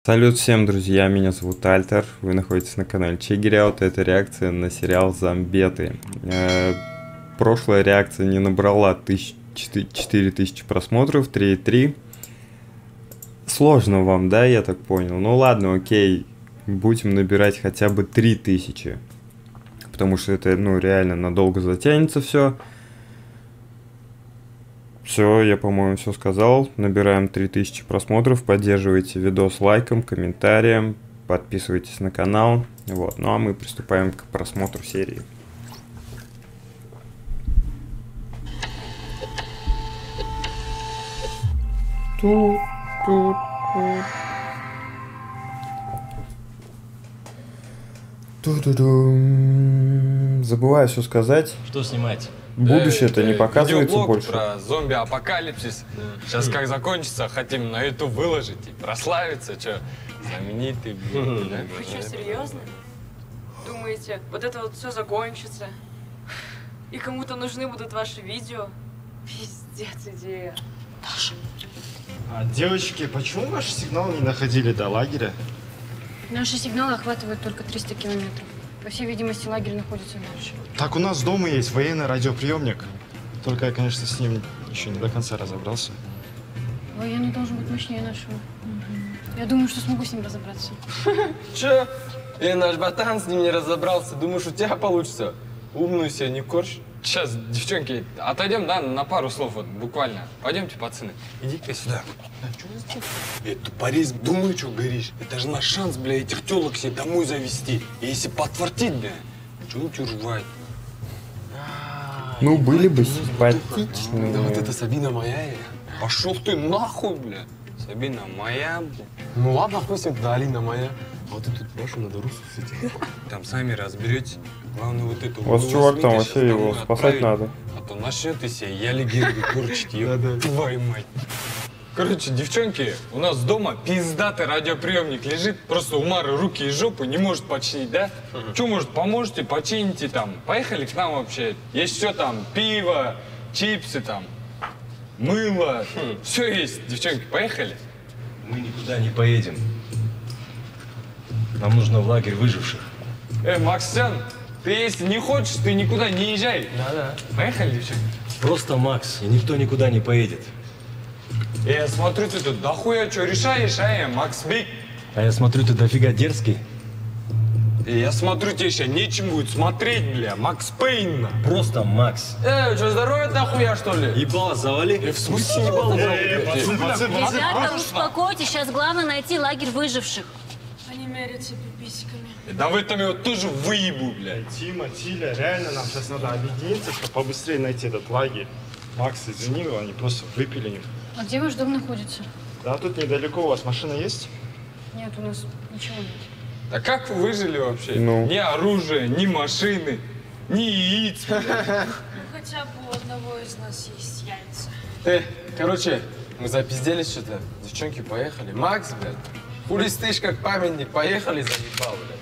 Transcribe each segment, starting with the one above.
Салют всем, друзья, меня зовут Альтер, вы находитесь на канале Чегиряут, это реакция на сериал «Зомбеты». Прошлая реакция не набрала 4000 просмотров, 3,3. Сложно вам, да, я так понял? Ну ладно, окей, будем набирать хотя бы 3000, потому что это, ну, реально надолго затянется все. Все, я, по-моему, все сказал. Набираем 3000 просмотров. Поддерживайте видос лайком, комментарием. Подписывайтесь на канал. Вот. Ну а мы приступаем к просмотру серии. Забываю все сказать. Что снимать? Будущее-то не показывается больше. Про зомби-апокалипсис. Сейчас как закончится, хотим на YouTube выложить и прославиться, что знаменитый. Вы что, серьезно? Думаете, вот это вот все закончится? И кому-то нужны будут ваши видео? Пиздец, идея. Девочки, почему ваши сигналы не доходили до лагеря? Наши сигналы охватывают только 300 километров. По всей видимости, лагерь находится дальше. Так, у нас дома есть военный радиоприемник. Только я, конечно, с ним еще не до конца разобрался. Военный должен быть мощнее нашего. Я думаю, что смогу с ним разобраться. Че? Наш ботан с ним не разобрался. Думаешь, у тебя получится? Умную себе не корчь. Сейчас, девчонки, отойдем, да, на пару слов, вот, буквально. Пойдемте, пацаны. Иди-ка сюда. Тупорез, думаю, что говоришь. Это же наш шанс, бля, этих телок себе домой завести. И если подфартить, бля, что рвать? Ну, были бы симпатичные. Да вот это Сабина моя. Пошел ты нахуй, бля. Сабина моя, бля. Ну ладно, пусть это Алина моя. А вот эту вашу надо русу сидеть. Там сами разберетесь. Главное вот это. У вас чувак там вообще его спасать надо. А то начнет и себе, я легенду корчить ее. Твою мать. Короче, девчонки, у нас дома пиздатый радиоприемник лежит. Просто у Мары руки и жопы не может починить, да? Че, может, поможете, почините там. Поехали к нам вообще. Есть все там, пиво, чипсы там, мыло. Все есть, девчонки, поехали? Мы никуда не поедем. Нам нужно в лагерь выживших. Максян, ты если не хочешь, ты никуда не езжай. Да-да. Поехали, девчонки? Просто Макс, и никто никуда не поедет. Я смотрю, ты тут дохуя что решаешь, Макс Биг? А я смотрю, ты дофига дерзкий. Я смотрю, тебе сейчас нечем будет смотреть, бля, Макс Пейн. Просто Макс. Что, здоровье дохуя, что ли? Ебало завали. В смысле ебало завали? Ребята, успокойтесь, сейчас главное найти лагерь выживших. Они мерятся пиписиками. Да в этом я вот тоже выебу, бля. Тима, Тиля, реально нам сейчас надо объединиться, чтобы побыстрее найти этот лагерь. Макс, извини, они просто выпили них. А где ваш дом находится? Да, тут недалеко. У вас машина есть? Нет, у нас ничего нет. А как вы выжили вообще? Ну. Ни оружия, ни машины, ни яиц, бля. Ну хотя бы у одного из нас есть яйца. Короче, мы запизделись что-то. Девчонки поехали. Макс, блядь, хули стоишь как памятник. Поехали, заебал, блядь.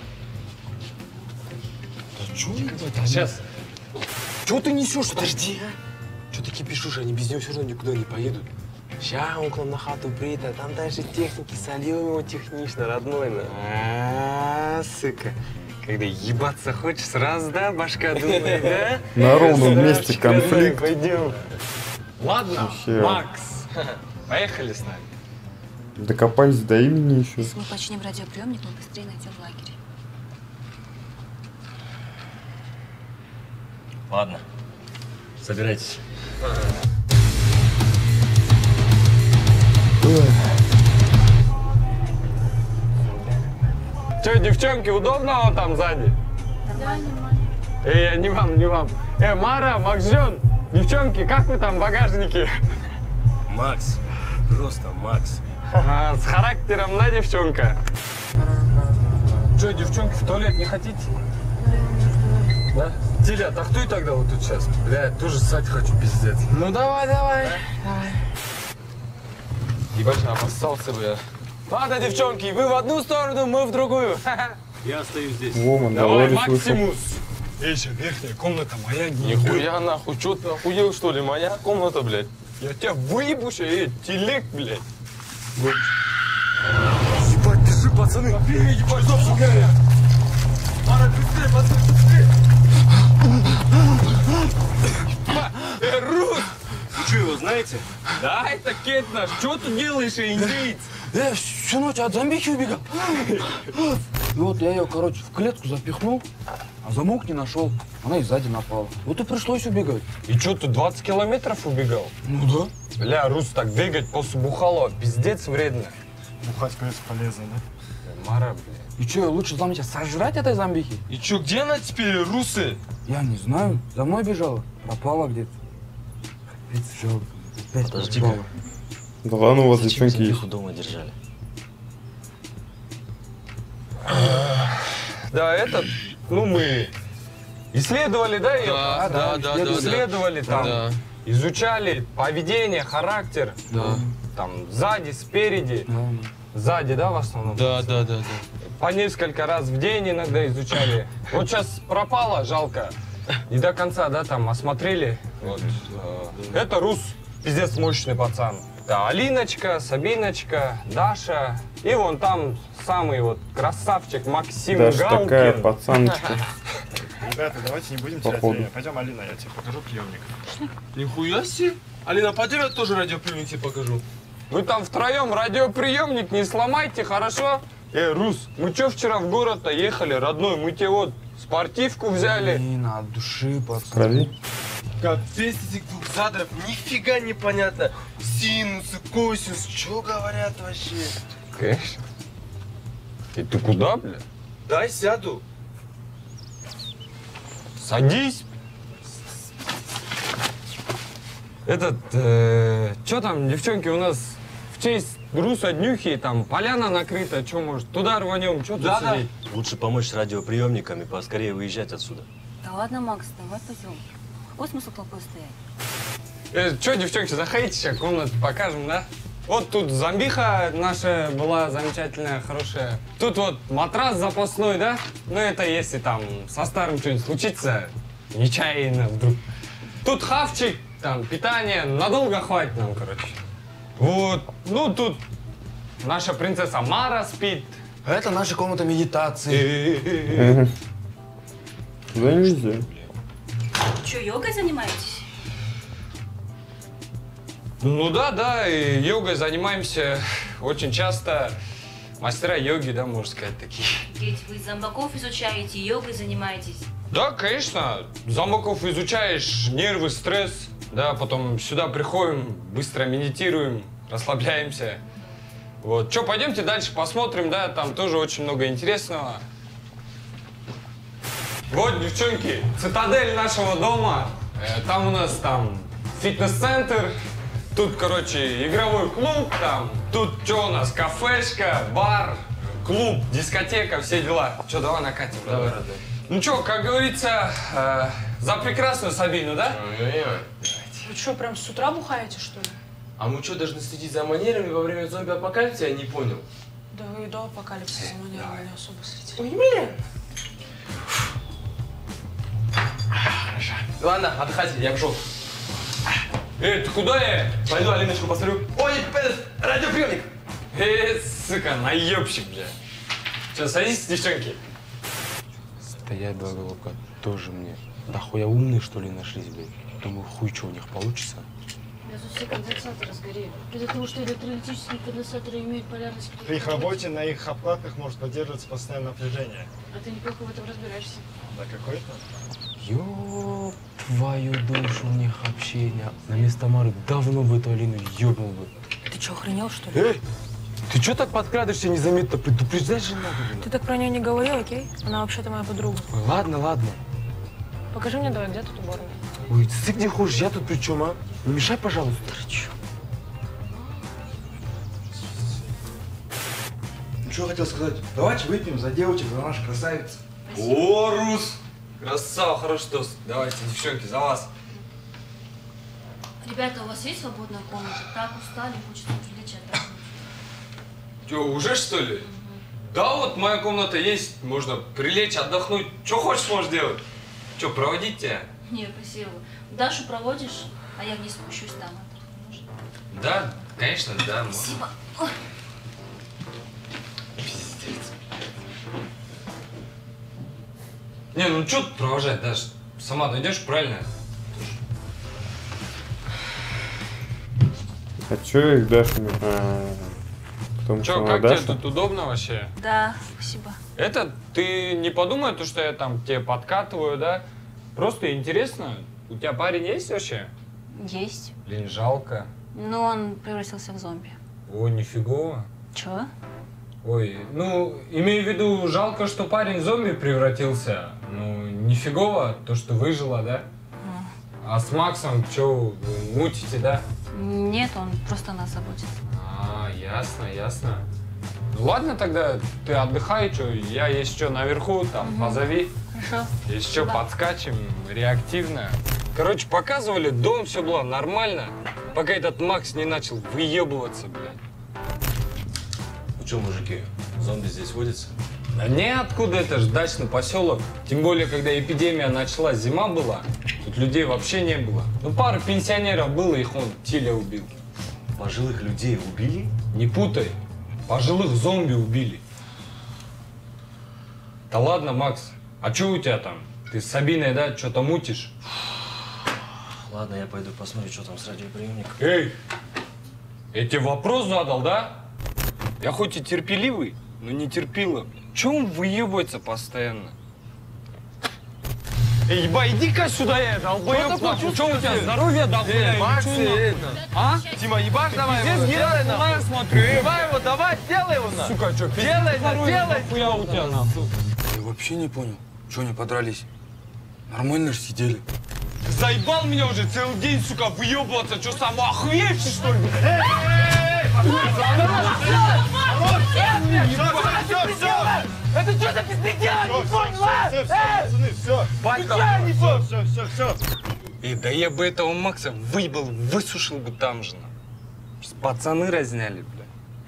Да чё? Сейчас. Чего ты несешь? Подожди, Что ты кипишешь? Они без него все равно никуда не поедут. Ща он к нам на хату приедет, а там дальше техники, сольем его технично, родной. Сука. Когда ебаться хочешь, сразу, да, башка думает, да? На ровном месте конфликт. Пойдем. Ладно, Вообще. Макс, поехали с нами. Докопались до имени еще. Если мы починим радиоприемник, мы быстрее найдем лагерь. Ладно, собирайтесь. Че, девчонки, удобно вам там сзади? Да, нормально. Не вам, не вам. Мара, Максжон, девчонки, как вы там в багажнике? Макс, просто Макс. С характером, да, девчонка? Че, девчонки, в туалет не хотите? Да? Тиля, тахтуй тогда вот тут сейчас. Бля, тоже ссать хочу, пиздец. Ну давай, давай. Давай. Ебать, обоссался, бля. Ладно, девчонки, вы в одну сторону, мы в другую. Я остаюсь здесь. Воман, Давай, Долорес вышел. Максимус. Эйша, верхняя комната моя. Нихуя нахуй, чё ты охуел, что ли? Моя комната, блядь. Я тебя выебу сейчас, телег, блядь. Ебать, ты пацаны, берите, пожалуйста, горят. Мара, быстрее, пацаны, быстрее. Рус! Вы что, его знаете? Да, это Кет наш. Что ты делаешь, индейец? Всю ночь от зомбихи убегал. И вот я ее, короче, в клетку запихнул, а замок не нашел. Она и сзади напала. Вот и пришлось убегать. И что, ты 20 километров убегал? Ну да. Ля, Рус, так бегать после бухалова пиздец вредно. Бухать, конечно, полезно, да? Мара, бля. И что, лучше за меня сожрать этой зомбихи? И чё, где она теперь, русы? Я не знаю. За мной бежала. Пропала где-то. Опять жалко. Опять Подожди-ка. пропала. Да ладно, у вас Зачем девчонки есть. зомбиху дома держали? Да, это, ну, мы исследовали, да, ее? Да, Исследовали там, Да. изучали поведение, характер. Да. Там сзади, спереди. Да. Сзади, да, в основном? Да. По несколько раз в день иногда изучали. Вот сейчас пропала, жалко. Не до конца, да, там осмотрели. Вот. Это Рус, пиздец мощный пацан. Да, Алиночка, Сабиночка, Даша. И вон там самый вот красавчик Максим Даже Галкин. такая пацаночка. Ребята, давайте не будем терять Походу. время. Пойдем, Алина, я тебе покажу приемник. Нихуя себе. Алина, пойдем я тоже радиоприемник тебе покажу. Вы там втроем радиоприемник не сломайте, хорошо? Рус, мы чё вчера в город-то ехали, родной? Мы тебе вот спортивку взяли. Блин, от души, пацан. Крови. Капец этих двух задров, нифига непонятно. Синусы, косинус, что говорят вообще? Конечно. И ты куда, бля? Дай сяду. Садись. Этот, что там, девчонки, у нас в честь Руса Днюхи, там поляна накрыта, что может, туда рванем, что тут сидеть? Лучше помочь с радиоприемниками, поскорее выезжать отсюда. Да ладно, Макс, давай пойдем. Какой смысл толпой стоять? Что, девчонки, заходите, сейчас комнату покажем, да? Вот тут зомбиха наша была замечательная, хорошая. Тут вот матрас запасной, да? Ну это если там со старым что-нибудь случится, нечаянно вдруг. Тут хавчик, там питание, надолго хватит нам, короче. Вот, ну тут наша принцесса Мара спит. Это наша комната медитации. Ага. Да нельзя. Че, йогой занимаетесь? Ну да, и йогой занимаемся очень часто. Мастера йоги, да, можно сказать, такие. Ведь вы зомбаков изучаете, йогой занимаетесь. Да, конечно. Зомбаков изучаешь, нервы, стресс. Да, потом сюда приходим, быстро медитируем, расслабляемся. Вот. Что, пойдемте дальше посмотрим, да, там тоже очень много интересного. Вот, девчонки, цитадель нашего дома. Там у нас там фитнес-центр. Тут, короче, игровой клуб там. Тут что у нас? Кафешка, бар, клуб, дискотека, все дела. Что, давай накатим, давай. Ну что, как говорится, за прекрасную Сабину, да? Вы что, прям с утра бухаете, что ли? А мы что, должны следить за манерами во время зомби-апокалипсиса? Я не понял. Да вы и до апокалипсиса манерами не особо следите. Ой, блин. Ладно, отдыхайте, я пошел. Эй, ты куда я? Пойду Алиночку посмотрю. Ой, этот радиоприемник. Сука, наебщик, бля. Че, садитесь, девчонки. Стоять, два голубка, тоже мне. Да хуя умные, что ли, нашлись, блин. Думаю, хуй, что у них получится. Я тут все конденсаторы сгорели. Из-за того, что электролитические конденсаторы имеют полярность. При их работе на их обкладках может поддерживаться постоянное напряжение. А ты неплохо в этом разбираешься. Да какой-то. Ёб твою душу, у них общение. На место Мары давно бы эту Алину ёбнул бы. Ты что, охренел, что ли? Эй, ты чё так подкрадываешься незаметно? Предупреждать же надо, блин. Ты так про нее не говори, окей? Она вообще-то моя подруга. Ой, ладно, ладно. Покажи мне давай, где тут уборная? Ой, ты где хочешь, я тут при чем, а? Не мешай, пожалуйста. Ну, что хотел сказать? Давайте выпьем за девочек, за наших красавиц. О, Рус! Красава, хороший тост. Давайте, девчонки, за вас. Ребята, у вас есть свободная комната? Так устали, хочется прилечь отдохнуть. Че, уже что ли? Да, вот моя комната есть, можно прилечь, отдохнуть. Что хочешь, можешь делать. Че, проводить тебя? Не, спасибо. Дашу проводишь, а я вниз спущусь там. Да, конечно, да. Спасибо. Ой. Пиздец. Не, ну что тут провожать, Даш? Сама дойдешь, правильно? А чё их дашь мне? Потому Чё, что как Даша? тебе тут удобно вообще? Да, спасибо. Это, ты не подумай, то, что я там тебе подкатываю, да? Просто интересно, у тебя парень есть вообще? Есть. Блин, жалко. Но он превратился в зомби. О, нифигово. Чё? Ой, ну, имею в виду, жалко, что парень в зомби превратился. Ну, нифигово, то, что выжила, да? А с Максом, чё, вы мутите, да? Нет, он просто о нас заботится. А, ясно, ясно. Ну ладно тогда, ты отдыхай, что, я есть что наверху, там, позови. Хорошо. Есть что, подскачем, реактивно. Короче, показывали, дом, все было нормально, пока этот Макс не начал выебываться, блядь. Ну что, мужики, зомби здесь водятся? Да ниоткуда, это же дачный поселок. Тем более, когда эпидемия началась, зима была, тут людей вообще не было. Ну, пара пенсионеров было, их он Тиля убил. Пожилых людей убили? Не путай, пожилых зомби убили. Да ладно, Макс, а что у тебя там? Ты с Сабиной, да, что-то мутишь? Ладно, я пойду посмотрю, что там с радиоприемником. Эй, я тебе вопрос задал, да? Я хоть и терпеливый, но не терпила. Чего он выебывается постоянно? Эй, еба, иди-ка сюда, я долбоёб, нахуй. Что у тебя, здоровье дохуя? Макс, это... А? Тима, ебашь давай его, Здесь делай героя нахуй. я смотрю. Давай его, давай, делай его нахуй. Сука, что, Делай, делай. Нахуя у тебя, нахуй? Я вообще не понял, что они подрались. Нормально же сидели. Заебал меня уже целый день, сука, выебываться. Что, сам охуевший, что ли? Это что за пиздец? Не понял, а? Пацаны, все. Все. Эй, да я бы этого Макса выебал, высушил бы там же. Сейчас пацаны разняли, бля.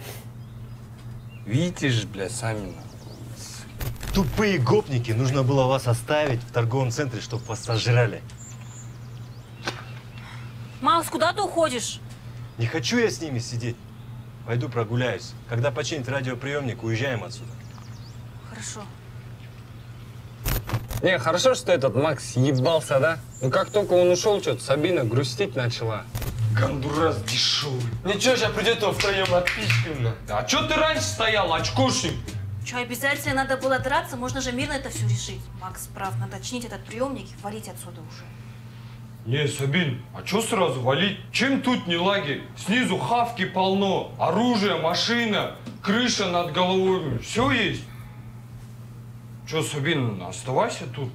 Видите же, бля, сами. Тупые гопники, нужно было вас оставить в торговом центре, чтобы вас сожрали. Макс, куда ты уходишь? Не хочу я с ними сидеть. Пойду прогуляюсь. Когда починит радиоприемник, уезжаем отсюда. Хорошо. Не, хорошо, что этот Макс ебался, да? Ну как только он ушел, что-то Сабина грустить начала. Гондурас дешевый. Ничего, сейчас придет его втроем отпичкаем. А чё ты раньше стоял, очкошник? Че, обязательно надо было драться? Можно же мирно это все решить. Макс прав, надо чинить этот приемник и валить отсюда уже. Не, Сабин, а чё сразу валить? Чем тут не лагерь? Снизу хавки полно, оружие, машина, крыша над головой, все есть. Чё, Сабин, оставайся тут.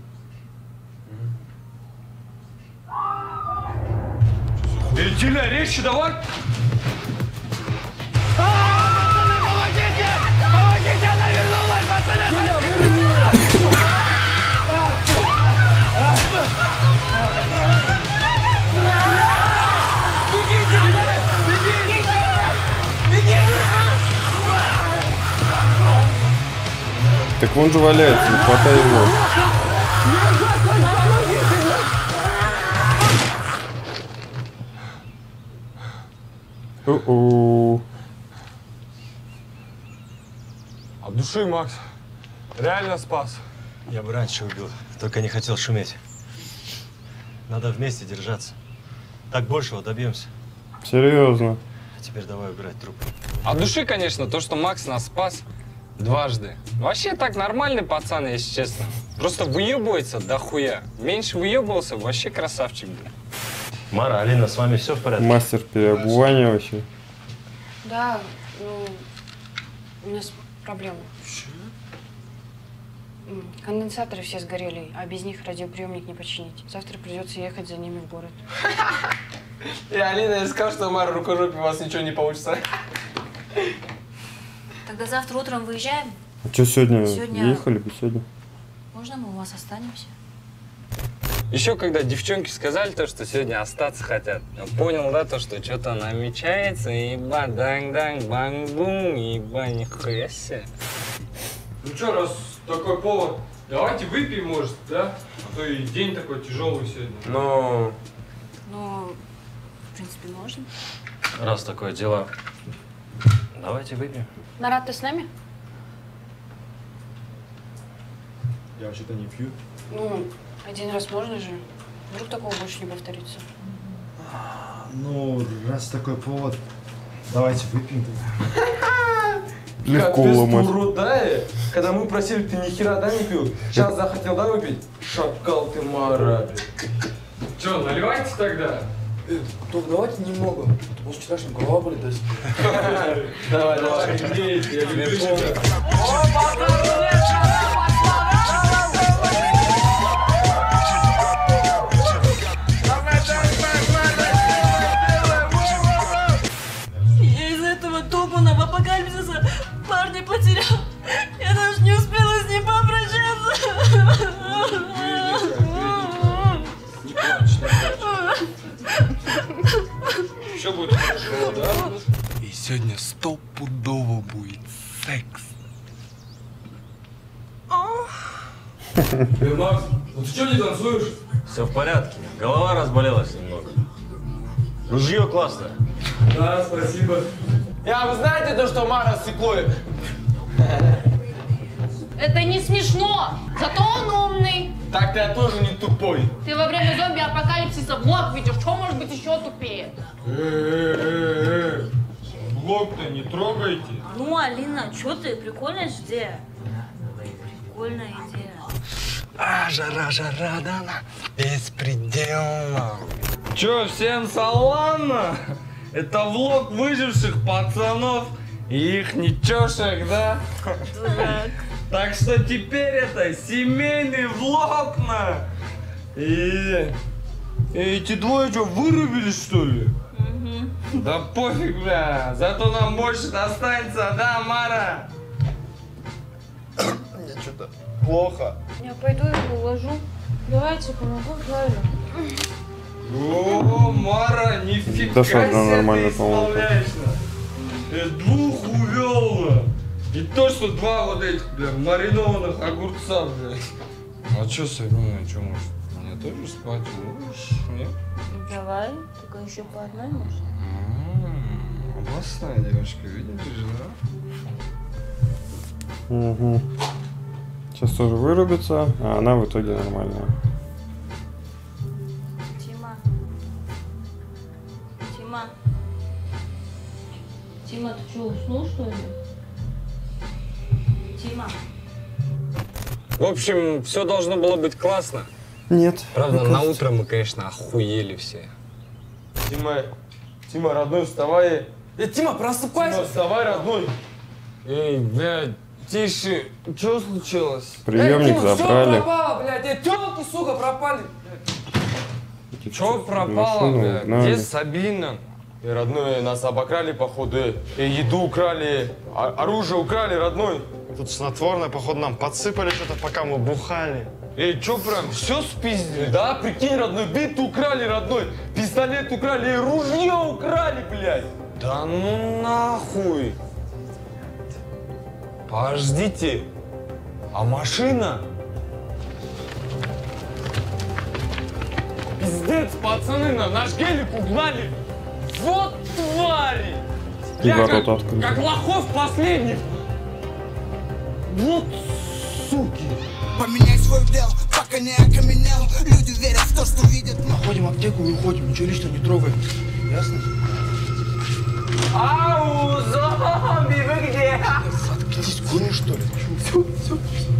Эй, Тиля, резче давай! Так он же валяется, не хватай его. У-у. От души, Макс. Реально спас. Я бы раньше убил, только не хотел шуметь. Надо вместе держаться. Так большего добьемся. Серьезно. А теперь давай убирать труп. От души, конечно, то, что Макс нас спас дважды. Вообще так нормальный пацан, если честно. Просто выебывается дохуя. Меньше выебывался, вообще красавчик, блин. Мара, Алина, с вами все в порядке? Мастер переобувания вообще. Да, ну, у нас проблема. Конденсаторы все сгорели, а без них радиоприемник не починить. Завтра придется ехать за ними в город. И Алина, я сказал, что Мара рукожопе, у вас ничего не получится. Тогда завтра утром выезжаем. А что сегодня? Сегодня- Ехали бы сегодня. Можно мы у вас останемся? Еще когда девчонки сказали то, что сегодня остаться хотят, я понял, да, то, что что-то намечается, еба, данг-данг, банг-бум, еба, нихуя себе. Ну что, раз такой повод, давайте выпьем, может, да? А то и день такой тяжелый сегодня. Ну, Ну, в принципе, можно. Раз такое дело, давайте выпьем. Марат, ты с нами? Я вообще-то не пью. Ну, один раз можно же. Вдруг такого больше не повторится. Ну, раз такой повод, давайте выпьем. Легко Как ломать. ты уродая, когда мы просили, ты ни хера да не пил. Сейчас захотел да выпить? Шакал ты, Мара. Че, наливайте тогда? Только давайте немного. А то после вчерашнего голова болит. Давай, давай. Я тебе помню. Я из-за этого топаного апокалипсиса парня потерял. Я даже не успела с ним попрощаться. Все будет хорошо, да? И сегодня стопудово будет секс. Макс, ну ты что не танцуешь? Все в порядке. Голова разболелась немного. Ружье классное. Да, спасибо. А вы знаете то, что Мара стекло? Это не смешно, зато он умный. Так я тоже не тупой. Ты во время зомби-апокалипсиса влог видишь, что может быть еще тупее? Блок-то не трогайте. Ну, Алина, что ты? Прикольная же идея. Прикольная идея. Жара, да она беспредельно. Че, всем салам? Это влог выживших пацанов и их ничешек, да? Дурак. Так что теперь это семейный влог на. И эти двое что, вырубились, что ли? Да пофиг, бля. Зато нам больше достанется, да, Мара? Мне что-то плохо. Я пойду его уложу. Давайте, помогу Клаве. О, Мара, нифига Да что, себе да, нормально, ты по-моему. исполняешь-то. Двух увел. И то, что два вот этих, бля, маринованных огурца, бля. А чё, Сабина, чё, может, мне тоже спать можешь? Нет? Давай, только еще по одной, может? Областная девушка, видишь, да? Угу. Сейчас тоже вырубится, а она в итоге нормальная. Тима. Тима. Тима, ты что, уснул, что ли? Тима. В общем, все должно было быть классно. Нет. Правда, на утро мы, конечно, охуели все. Тима, родной, вставай. Тима, просыпайся. Тима, вставай, родной. Эй, блядь, тише. Что случилось? Приемник Тима, забрали. Все пропало, блядь. Тёлки, сука, пропали. Что пропало, Машину блядь? угнали. Где Сабина? И, родной, нас обокрали, походу. И еду украли, оружие украли, родной. Тут снотворное, походу, нам подсыпали что-то, пока мы бухали. Эй, что прям все спиздили? Да, прикинь, родной, биту украли, родной. Пистолет украли и ружье украли, блядь. Да ну нахуй. Подождите. А машина? Пиздец, пацаны, на наш гелик угнали. Вот твари. И Я ворота открыты. как лохов последних. Вот суки. Поменяй свой дел, пока не окаменел. Люди верят в то, что видят. Находим аптеку и уходим, ничего лишнего не трогаем. Ясно? Ау, зомби, вы где? Заткнись, гонишь, что ли? Все.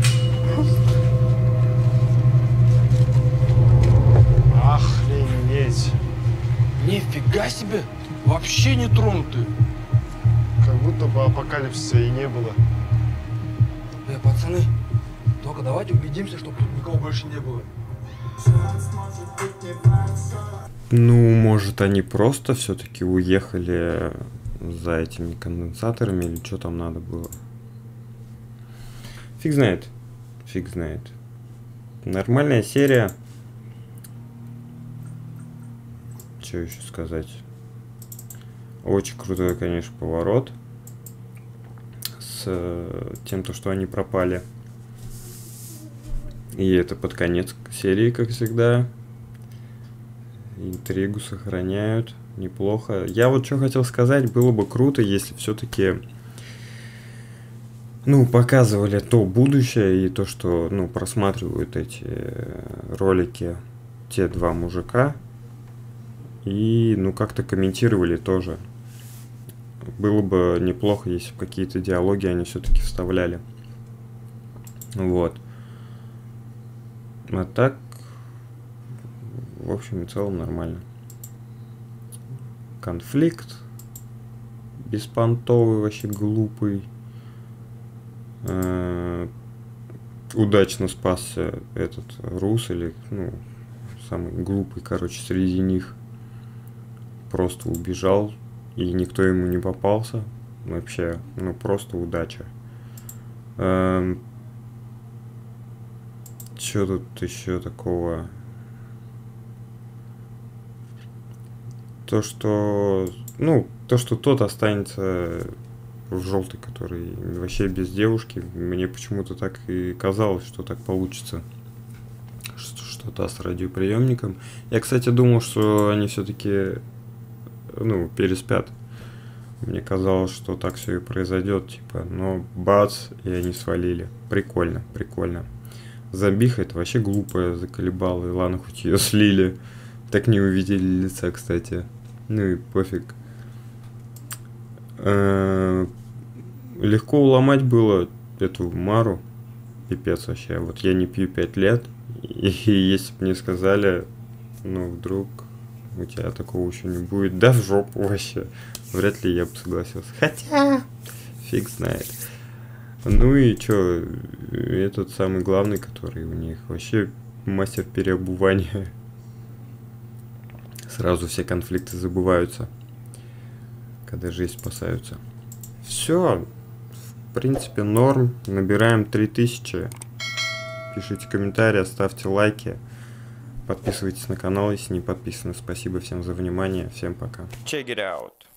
Охренеть. Нифига себе! Вообще не тронутые. Как будто бы апокалипсиса и не было. Пацаны, только давайте убедимся, чтобы тут никого больше не было. Ну, может, они просто все-таки уехали за этими конденсаторами или что там надо было. Фиг знает. Фиг знает. Нормальная серия. Что еще сказать? Очень крутой, конечно, поворот. С тем, что они пропали. И это под конец серии, как всегда. Интригу сохраняют. Неплохо. Я вот что хотел сказать. Было бы круто, если все-таки ну, показывали то будущее и то, что, ну, просматривают эти ролики те два мужика. И, ну, как-то комментировали тоже. Было бы неплохо, если бы какие-то диалоги они все-таки вставляли. Вот. А так, в общем и целом, нормально. Конфликт беспонтовый, вообще глупый. Удачно спасся этот рус, или, ну, самый глупый, короче, среди них. Просто убежал, и никто ему не попался. Вообще, ну, просто удача. Что тут еще такого? То, что тот останется в желтой, который вообще без девушки. Мне почему-то так и казалось, что так получится. Что-то с радиоприемником. Я, кстати, думал, что они все-таки, ну, переспят. Мне казалось, что так все и произойдет, типа, но бац, и они свалили. Прикольно, прикольно. Зомбиха это вообще глупая, заколебала, и ладно, хоть ее слили. Так не увидели лица, кстати. Ну и пофиг. Легко уломать было эту Мару. Пипец вообще. Вот я не пью 5 лет. И если бы мне сказали, ну вдруг у тебя такого еще не будет, да в жопу вообще. Вряд ли я бы согласился. Хотя, фиг знает. Ну и чё, этот самый главный, который у них вообще мастер переобувания. Сразу все конфликты забываются, когда жизнь спасаются. Все, в принципе, норм. Набираем 3000. Пишите комментарии, ставьте лайки. Подписывайтесь на канал, если не подписаны. Спасибо всем за внимание. Всем пока. Check it out.